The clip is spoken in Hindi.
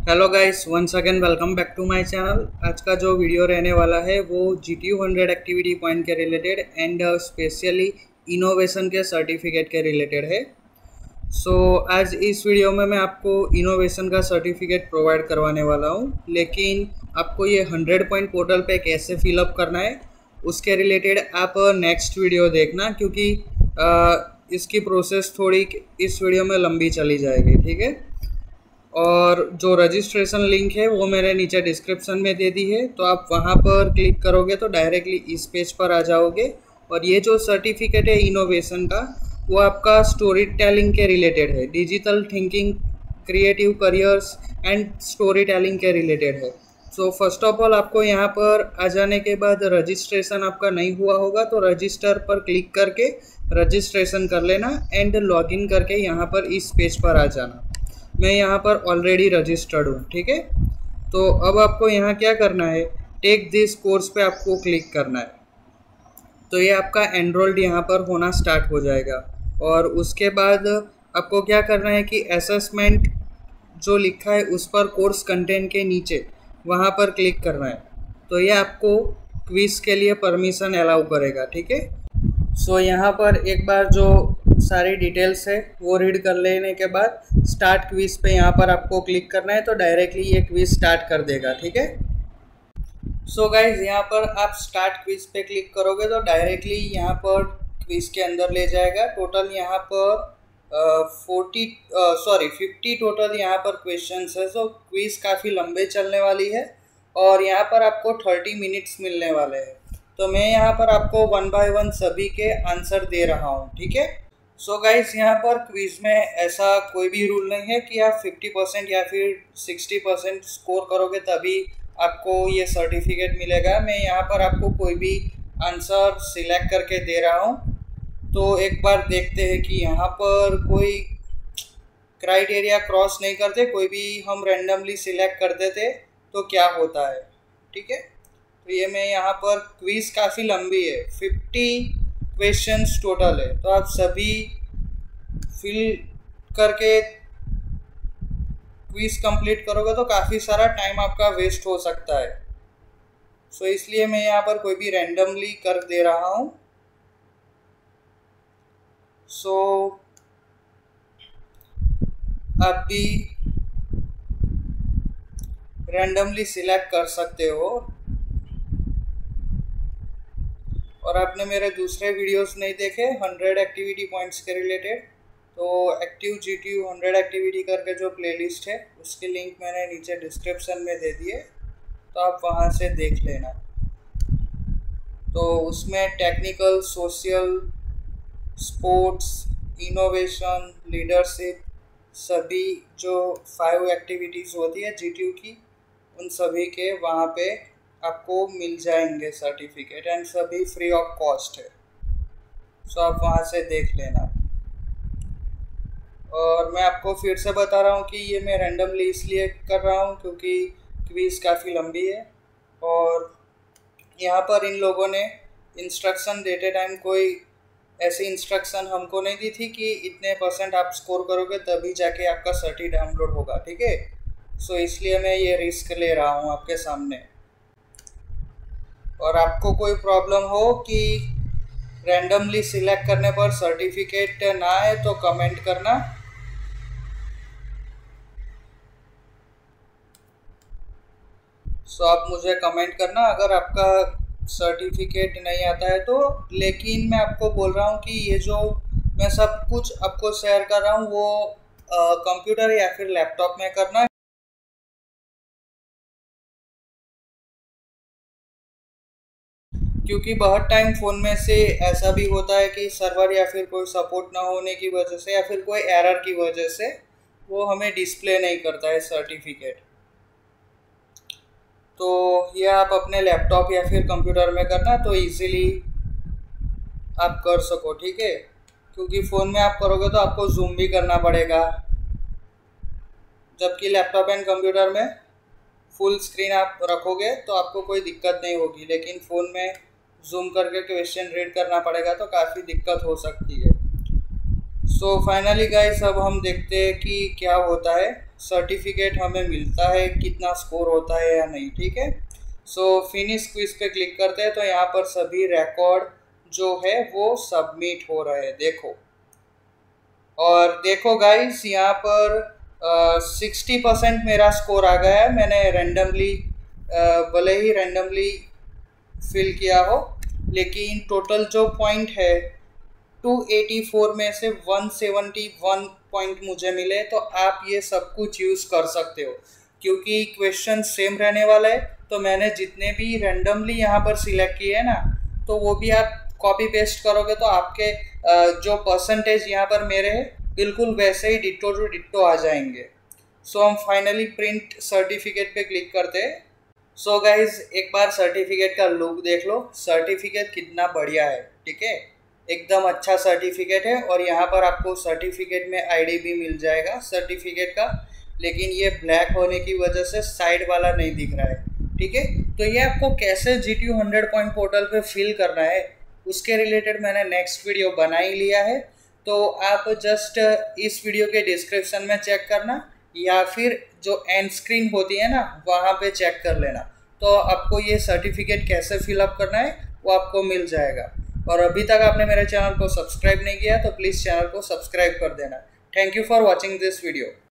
Hello guys, once again welcome back to my channel. आज का जो वीडियो रहने वाला है वो GTU 100 एक्टिविटी पॉइंट के रिलेटेड एंड स्पेशली इनोवेशन के सर्टिफिकेट के रिलेटेड है। आज इस वीडियो में मैं आपको इनोवेशन का सर्टिफिकेट प्रोवाइड करवाने वाला हूँ, लेकिन आपको ये 100 पॉइंट पोर्टल पे कैसे फिलअप करना है उसके रिलेटेड आप नेक्स्ट वीडियो देखना, क्योंकि इसकी प्रोसेस थोड़ी इस वीडियो में लंबी चली जाएगी। ठीक है, और जो रजिस्ट्रेशन लिंक है वो मैंने नीचे डिस्क्रिप्शन में दे दी है, तो आप वहाँ पर क्लिक करोगे तो डायरेक्टली इस पेज पर आ जाओगे। और ये जो सर्टिफिकेट है इनोवेशन का, वो आपका स्टोरी टेलिंग के रिलेटेड है, digital thinking, creative careers and story telling के रिलेटेड है। फर्स्ट ऑफ ऑल आपको यहाँ पर आ जाने के बाद रजिस्ट्रेशन आपका नहीं हुआ होगा तो रजिस्टर पर क्लिक करके रजिस्ट्रेशन कर लेना एंड लॉगिन करके यहाँ पर इस पेज पर आ जाना। मैं यहाँ पर ऑलरेडी रजिस्टर्ड हूँ। ठीक है, तो अब आपको यहाँ क्या करना है, टेक दिस कोर्स पे आपको क्लिक करना है। तो ये आपका एनरोल्ड यहाँ पर होना स्टार्ट हो जाएगा। और उसके बाद आपको क्या करना है कि असेसमेंट जो लिखा है उस पर कोर्स कंटेंट के नीचे वहाँ पर क्लिक करना है। तो ये आपको क्विज के लिए परमिशन अलाउ करेगा। ठीक है, यहाँ पर एक बार जो सारी डिटेल्स है वो रीड कर लेने के बाद स्टार्ट क्विज पे यहाँ पर आपको क्लिक करना है, तो डायरेक्टली ये क्विज स्टार्ट कर देगा। ठीक है, गाइज यहाँ पर आप स्टार्ट क्विज पे क्लिक करोगे तो डायरेक्टली यहाँ पर क्विज के अंदर ले जाएगा। टोटल यहाँ पर 50 टोटल यहाँ पर क्वेश्चंस है। क्विज काफ़ी लंबे चलने वाली है और यहाँ पर आपको 30 मिनट्स मिलने वाले हैं। तो मैं यहाँ पर आपको 1 बाय 1 सभी के आंसर दे रहा हूँ। ठीक है, गाइस यहाँ पर क्विज में ऐसा कोई भी रूल नहीं है कि आप 50% या फिर 60% स्कोर करोगे तभी आपको ये सर्टिफिकेट मिलेगा। मैं यहाँ पर आपको कोई भी आंसर सिलेक्ट करके दे रहा हूँ, तो एक बार देखते हैं कि यहाँ पर कोई क्राइटेरिया क्रॉस नहीं करते, कोई भी हम रैंडमली सिलेक्ट कर देते तो क्या होता है। ठीक है, तो ये मैं यहाँ पर क्विज काफ़ी लंबी है, 50 क्वेश्चंस टोटल है, तो आप सभी फिल करके क्विज कंप्लीट करोगे तो काफ़ी सारा टाइम आपका वेस्ट हो सकता है। इसलिए मैं यहाँ पर कोई भी रैंडमली कर दे रहा हूँ। आप भी रैंडमली सिलेक्ट कर सकते हो। और आपने मेरे दूसरे वीडियोस नहीं देखे 100 एक्टिविटी पॉइंट्स के रिलेटेड, तो एक्टिव GTU 100 एक्टिविटी करके जो प्लेलिस्ट है उसकी लिंक मैंने नीचे डिस्क्रिप्शन में दे दी है, तो आप वहाँ से देख लेना। तो उसमें technical, social, sports, innovation, leadership, सभी जो 5 एक्टिविटीज़ होती है GTU की, उन सभी के वहाँ पे आपको मिल जाएंगे सर्टिफिकेट एंड सभी फ्री ऑफ कॉस्ट है। आप वहाँ से देख लेना। और मैं आपको फिर से बता रहा हूँ कि ये मैं रैंडमली इसलिए कर रहा हूँ क्योंकि क्विज काफ़ी लंबी है और यहाँ पर इन लोगों ने इंस्ट्रक्शन देते टाइम कोई ऐसी इंस्ट्रक्शन हमको नहीं दी थी कि इतने % आप स्कोर करोगे तभी जाके आपका सर्टी डाउनलोड होगा। ठीक है, इसलिए मैं ये रिस्क ले रहा हूँ आपके सामने। और आपको कोई प्रॉब्लम हो कि रैंडमली सिलेक्ट करने पर सर्टिफिकेट ना आए तो कमेंट करना। आप मुझे कमेंट करना अगर आपका सर्टिफिकेट नहीं आता है तो। लेकिन मैं आपको बोल रहा हूँ कि ये जो मैं सब कुछ आपको शेयर कर रहा हूँ वो कंप्यूटर या फिर लैपटॉप में करना, क्योंकि बहुत टाइम फ़ोन में से ऐसा भी होता है कि सर्वर या फिर कोई सपोर्ट ना होने की वजह से या फिर कोई एरर की वजह से वो हमें डिस्प्ले नहीं करता है सर्टिफिकेट। तो ये आप अपने लैपटॉप या फिर कंप्यूटर में करना तो इजीली आप कर सको। ठीक है, क्योंकि फ़ोन में आप करोगे तो आपको जूम भी करना पड़ेगा, जबकि लैपटॉप एंड कंप्यूटर में फुल स्क्रीन आप रखोगे तो आपको कोई दिक्कत नहीं होगी, लेकिन फ़ोन में जूम करके क्वेश्चन रीड करना पड़ेगा तो काफ़ी दिक्कत हो सकती है। फाइनली गाइस अब हम देखते हैं कि क्या होता है। सर्टिफिकेट हमें मिलता है, कितना स्कोर होता है या नहीं। ठीक है, सो फिनिश क्विज पे क्लिक करते हैं तो यहाँ पर सभी रिकॉर्ड जो है वो सबमिट हो रहे हैं, देखो। और देखो गाइस, यहाँ पर 60% मेरा स्कोर आ गया है। मैंने रैंडमली भले ही रैंडमली फिल किया हो, लेकिन टोटल जो पॉइंट है 284 में से 171 पॉइंट मुझे मिले। तो आप ये सब कुछ यूज़ कर सकते हो, क्योंकि क्वेश्चन सेम रहने वाला है। तो मैंने जितने भी रैंडमली यहाँ पर सिलेक्ट किए हैं ना, तो वो भी आप कॉपी पेस्ट करोगे तो आपके जो परसेंटेज यहाँ पर मेरे हैं बिल्कुल वैसे ही डिट्टो टू डिट्टो आ जाएंगे। सो हम फाइनली प्रिंट सर्टिफिकेट पे क्लिक करते हैं। सो गाइज, एक बार सर्टिफिकेट का लुक देख लो, सर्टिफिकेट कितना बढ़िया है। ठीक है, एकदम अच्छा सर्टिफिकेट है। और यहाँ पर आपको सर्टिफिकेट में आईडी भी मिल जाएगा सर्टिफिकेट का, लेकिन ये ब्लैक होने की वजह से साइड वाला नहीं दिख रहा है। ठीक है, तो ये आपको कैसे GTU 100 पॉइंट पोर्टल पे फिल करना है उसके रिलेटेड मैंने नेक्स्ट वीडियो बना ही लिया है। तो आप जस्ट इस वीडियो के डिस्क्रिप्शन में चेक करना, या फिर जो एंड स्क्रीन होती है ना वहाँ पे चेक कर लेना। तो आपको ये सर्टिफिकेट कैसे फिलअप करना है वो आपको मिल जाएगा। और अभी तक आपने मेरे चैनल को सब्सक्राइब नहीं किया तो प्लीज़ चैनल को सब्सक्राइब कर देना। Thank you for watching this video.